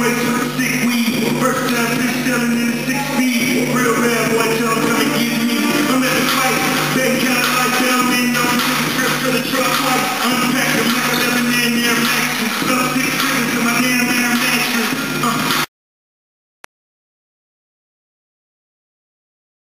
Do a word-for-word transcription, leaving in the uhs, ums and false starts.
way to the sick weed. First time bitch selling in the six speed. Real bad boy, tell him come and get me. I'm at the fight, that kind of life down in on the trip to the truck light. Unpack the matter.